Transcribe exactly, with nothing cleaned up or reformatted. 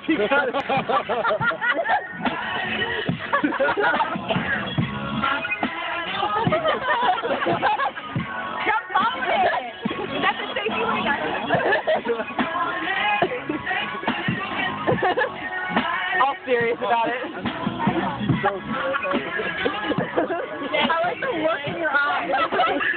He got it. Jump off it! That's a safety ring. All serious about it. She's so I like the look in your eyes.